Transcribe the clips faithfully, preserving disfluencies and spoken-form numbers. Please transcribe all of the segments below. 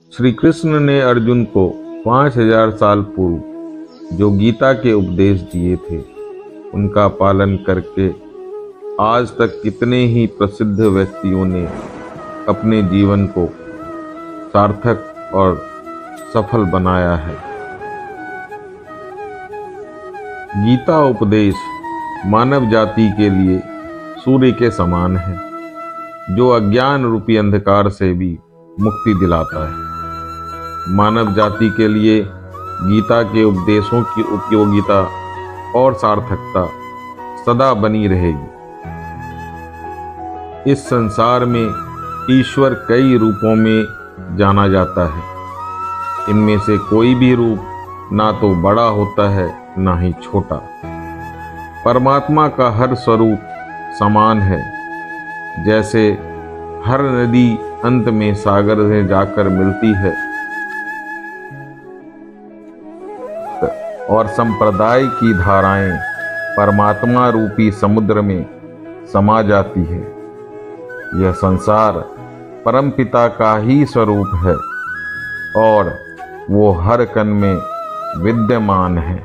श्री कृष्ण ने अर्जुन को पाँच हजार साल पूर्व जो गीता के उपदेश दिए थे उनका पालन करके आज तक कितने ही प्रसिद्ध व्यक्तियों ने अपने जीवन को सार्थक और सफल बनाया है। गीता उपदेश मानव जाति के लिए सूर्य के समान है जो अज्ञान रूपी अंधकार से भी मुक्ति दिलाता है। मानव जाति के लिए गीता के उपदेशों की उपयोगिता और सार्थकता सदा बनी रहेगी। इस संसार में ईश्वर कई रूपों में जाना जाता है। इनमें से कोई भी रूप ना तो बड़ा होता है ना ही छोटा। परमात्मा का हर स्वरूप समान है। जैसे हर नदी अंत में सागर में जाकर मिलती है और संप्रदाय की धाराएं परमात्मा रूपी समुद्र में समा जाती है। यह संसार परमपिता का ही स्वरूप है और वो हर कण में विद्यमान है।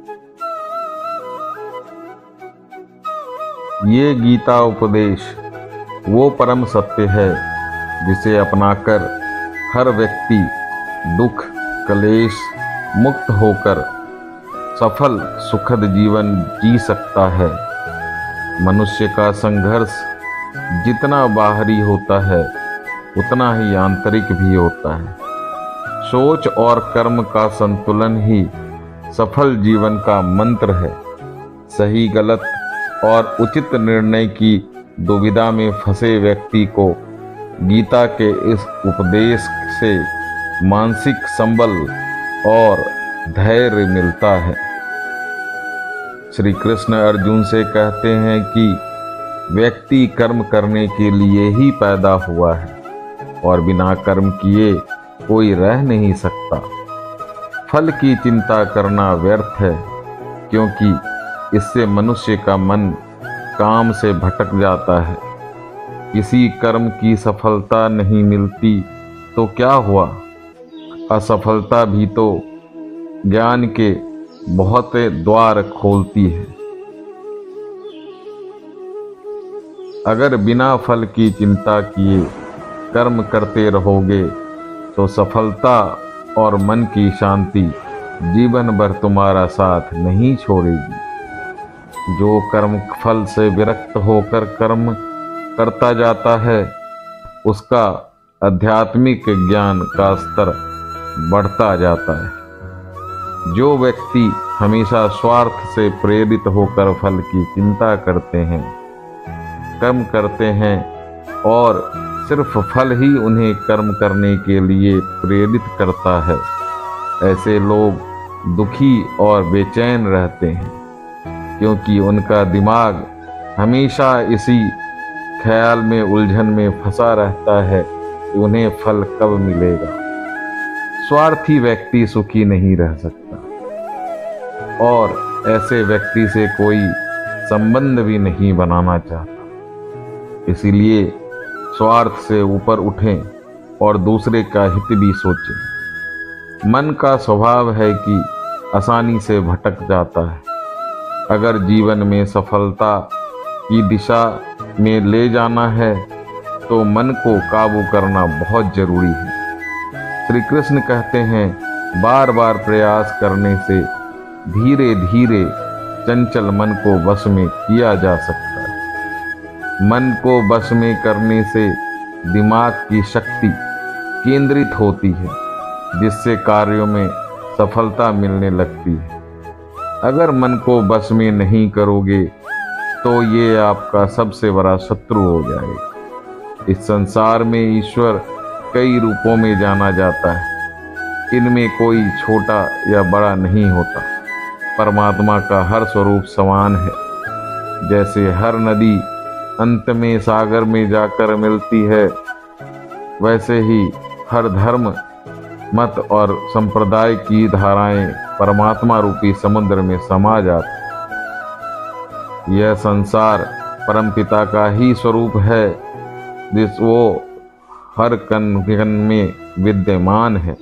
ये गीता उपदेश वो परम सत्य है जिसे अपनाकर हर व्यक्ति दुख कलेश मुक्त होकर सफल सुखद जीवन जी सकता है। मनुष्य का संघर्ष जितना बाहरी होता है उतना ही आंतरिक भी होता है। सोच और कर्म का संतुलन ही सफल जीवन का मंत्र है। सही गलत और उचित निर्णय की दुविधा में फंसे व्यक्ति को गीता के इस उपदेश से मानसिक संबल और धैर्य मिलता है। श्री कृष्ण अर्जुन से कहते हैं कि व्यक्ति कर्म करने के लिए ही पैदा हुआ है और बिना कर्म किए कोई रह नहीं सकता। फल की चिंता करना व्यर्थ है क्योंकि इससे मनुष्य का मन काम से भटक जाता है। किसी कर्म की सफलता नहीं मिलती तो क्या हुआ? असफलता भी तो ज्ञान के बहुत द्वार खोलती है। अगर बिना फल की चिंता किए कर्म करते रहोगे तो सफलता और मन की शांति जीवन भर तुम्हारा साथ नहीं छोड़ेगी। जो कर्म फल से विरक्त होकर कर्म करता जाता है उसका आध्यात्मिक ज्ञान का स्तर बढ़ता जाता है। जो व्यक्ति हमेशा स्वार्थ से प्रेरित होकर फल की चिंता करते हैं कर्म करते हैं और सिर्फ फल ही उन्हें कर्म करने के लिए प्रेरित करता है, ऐसे लोग दुखी और बेचैन रहते हैं क्योंकि उनका दिमाग हमेशा इसी ख्याल में उलझन में फंसा रहता है कि उन्हें फल कब मिलेगा। स्वार्थी व्यक्ति सुखी नहीं रह सकता और ऐसे व्यक्ति से कोई संबंध भी नहीं बनाना चाहता। इसीलिए स्वार्थ से ऊपर उठें और दूसरे का हित भी सोचें। मन का स्वभाव है कि आसानी से भटक जाता है। अगर जीवन में सफलता की दिशा में ले जाना है तो मन को काबू करना बहुत जरूरी है। श्री कृष्ण कहते हैं बार बार प्रयास करने से धीरे धीरे चंचल मन को वश में किया जा सकता है। मन को वश में करने से दिमाग की शक्ति केंद्रित होती है जिससे कार्यों में सफलता मिलने लगती है। अगर मन को वश में नहीं करोगे तो ये आपका सबसे बड़ा शत्रु हो जाएगा। इस संसार में ईश्वर कई रूपों में जाना जाता है। इनमें कोई छोटा या बड़ा नहीं होता। परमात्मा का हर स्वरूप समान है। जैसे हर नदी अंत में सागर में जाकर मिलती है वैसे ही हर धर्म मत और संप्रदाय की धाराएं परमात्मा रूपी समुद्र में समा जाती। यह संसार परमपिता का ही स्वरूप है जिस वो हर कण कण में विद्यमान है।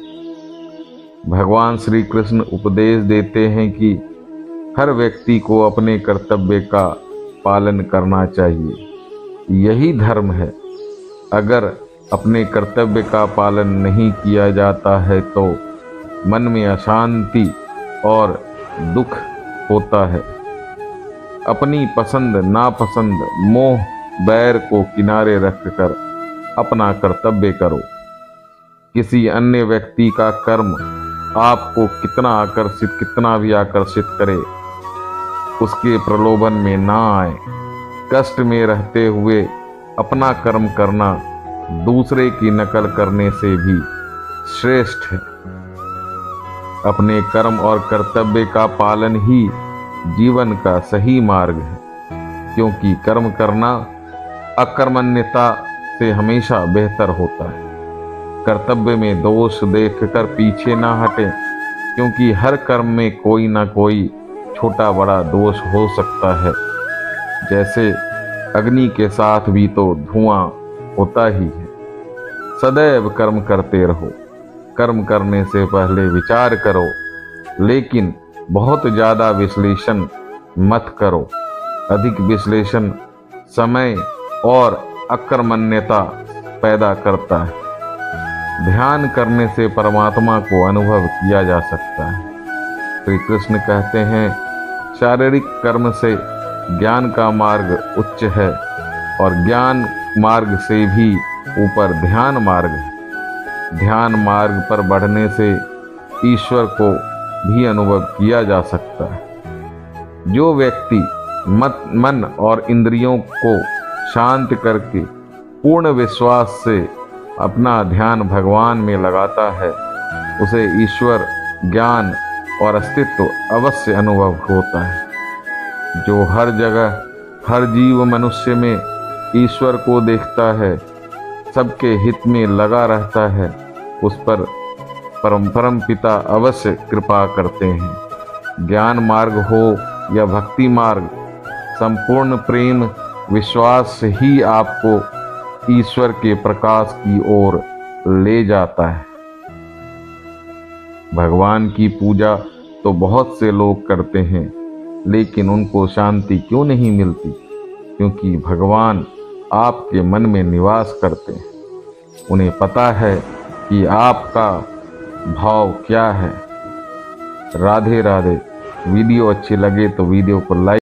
भगवान श्री कृष्ण उपदेश देते हैं कि हर व्यक्ति को अपने कर्तव्य का पालन करना चाहिए। यही धर्म है। अगर अपने कर्तव्य का पालन नहीं किया जाता है तो मन में अशांति और दुख होता है। अपनी पसंद नापसंद मोह बैर को किनारे रखकर अपना कर्तव्य करो। किसी अन्य व्यक्ति का कर्म आपको कितना आकर्षित कितना भी आकर्षित करे, उसके प्रलोभन में ना आए। कष्ट में रहते हुए अपना कर्म करना दूसरे की नकल करने से भी श्रेष्ठ है। अपने कर्म और कर्तव्य का पालन ही जीवन का सही मार्ग है, क्योंकि कर्म करना अकर्मण्यता से हमेशा बेहतर होता है। कर्तव्य में दोष देखकर पीछे ना हटें, क्योंकि हर कर्म में कोई ना कोई छोटा बड़ा दोष हो सकता है। जैसे अग्नि के साथ भी तो धुआं होता ही है। सदैव कर्म करते रहो। कर्म करने से पहले विचार करो, लेकिन बहुत ज़्यादा विश्लेषण मत करो। अधिक विश्लेषण समय और अकर्मण्यता पैदा करता है। ध्यान करने से परमात्मा को अनुभव किया जा सकता है। श्री कृष्ण कहते हैं, शारीरिक कर्म से ज्ञान का मार्ग उच्च है और ज्ञान मार्ग से भी ऊपर ध्यान मार्ग है। ध्यान मार्ग पर बढ़ने से ईश्वर को भी अनुभव किया जा सकता है। जो व्यक्ति मत मन और इंद्रियों को शांत करके पूर्ण विश्वास से अपना ध्यान भगवान में लगाता है, उसे ईश्वर ज्ञान और अस्तित्व अवश्य अनुभव होता है। जो हर जगह हर जीव मनुष्य में ईश्वर को देखता है, सबके हित में लगा रहता है, उस पर परम परम पिता अवश्य कृपा करते हैं। ज्ञान मार्ग हो या भक्ति मार्ग, संपूर्ण प्रेम विश्वास ही आपको ईश्वर के प्रकाश की ओर ले जाता है। भगवान की पूजा तो बहुत से लोग करते हैं, लेकिन उनको शांति क्यों नहीं मिलती? क्योंकि भगवान आपके मन में निवास करते हैं। उन्हें पता है कि आपका भाव क्या है। राधे राधे। वीडियो अच्छी लगे तो वीडियो को लाइक